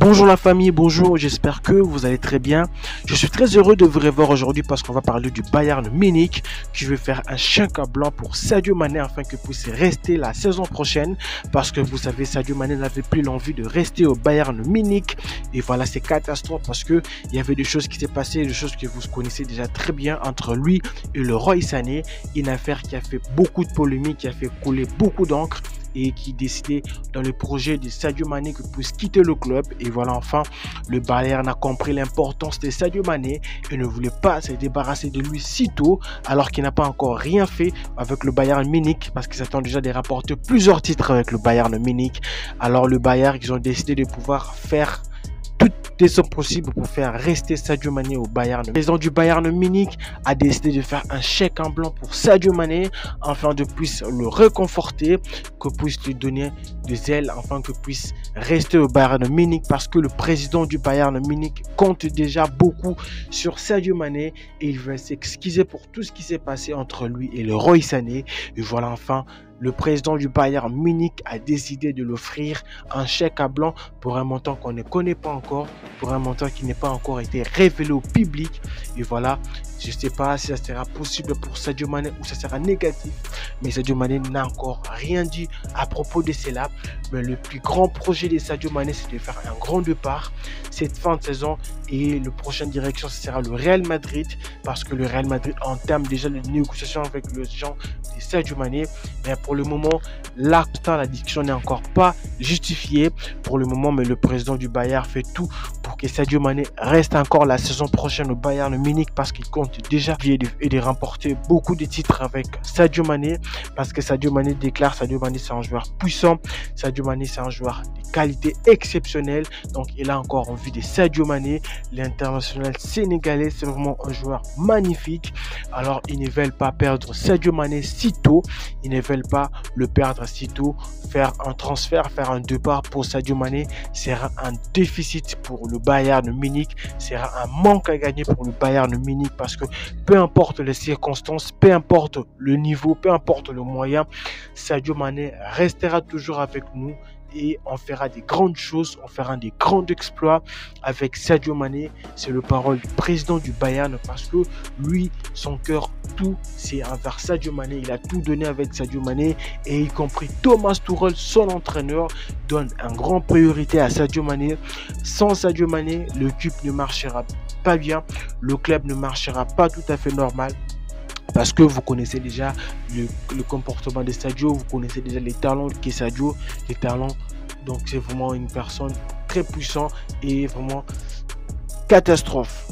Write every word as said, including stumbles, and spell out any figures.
Bonjour la famille, bonjour, j'espère que vous allez très bien. Je suis très heureux de vous revoir aujourd'hui parce qu'on va parler du Bayern Munich qui veut faire un chèque à blanc pour Sadio Mané afin qu'il puisse rester la saison prochaine, parce que vous savez, Sadio Mané n'avait plus l'envie de rester au Bayern Munich et voilà, c'est catastrophe parce que il y avait des choses qui s'est passées, des choses que vous connaissez déjà très bien entre lui et le Leroy Sané, une affaire qui a fait beaucoup de polémiques, qui a fait couler beaucoup d'encre et qui décidait dans le projet de Sadio Mané qu'il puisse quitter le club. Et voilà, enfin, le Bayern a compris l'importance de Sadio Mané et ne voulait pas se débarrasser de lui si tôt, alors qu'il n'a pas encore rien fait avec le Bayern Munich, parce qu'ils attendent déjà de rapporter plusieurs titres avec le Bayern Munich. Alors le Bayern, ils ont décidé de pouvoir faire toutes les sommes possibles pour faire rester Sadio Mané au Bayern. Le président du Bayern Munich a décidé de faire un chèque en blanc pour Sadio Mané afin de puisse le réconforter, que puisse lui donner des ailes, afin que puisse rester au Bayern Munich, parce que le président du Bayern Munich compte déjà beaucoup sur Sadio Mané et il veut s'excuser pour tout ce qui s'est passé entre lui et le Leroy Sané. Et voilà, enfin, le président du Bayern Munich a décidé de l'offrir un chèque à blanc pour un montant qu'on ne connaît pas encore, pour un montant qui n'est pas encore été révélé au public. Et voilà, je ne sais pas si ça sera possible pour Sadio Mané ou ça sera négatif, mais Sadio Mané n'a encore rien dit à propos de cela. Mais le plus grand projet de Sadio Mané, c'est de faire un grand départ cette fin de saison, et la prochaine direction, ce sera le Real Madrid, parce que le Real Madrid entame déjà les négociations avec le gens de Sadio Mané. Mais pour le moment, là, la discussion n'est encore pas justifiée pour le moment, mais le président du Bayern fait tout pour que Sadio Mané reste encore la saison prochaine au Bayern Munich, parce qu'il compte déjà et de, et de remporter beaucoup de titres avec Sadio Mané, parce que Sadio Mané déclare, Sadio Mané c'est un joueur puissant, Sadio Mané c'est un joueur de qualité exceptionnelle, donc il a encore envie de Sadio Mané. L'international sénégalais, c'est vraiment un joueur magnifique. Alors ils ne veulent pas perdre Sadio Mané si tôt, ils ne veulent pas le perdre si tôt. Faire un transfert, faire un départ pour Sadio Mané sera un déficit pour le Bayern Munich, sera un manque à gagner pour le Bayern Munich, parce que peu importe les circonstances, peu importe le niveau, peu importe le moyen, Sadio Mané restera toujours avec nous et on fera des grandes choses, on fera des grands exploits avec Sadio Mané. C'est le parole du président du Bayern, parce que lui, son cœur, tout, c'est envers Sadio Mané. Il a tout donné avec Sadio Mané, et y compris Thomas Tuchel, son entraîneur, donne une grande priorité à Sadio Mané. Sans Sadio Mané, le club ne marchera pas bien, le club ne marchera pas tout à fait normal. Parce que vous connaissez déjà le, le comportement de Sadio, vous connaissez déjà les talents qu'est Sadio, les talents. Donc c'est vraiment une personne très puissante et vraiment catastrophe.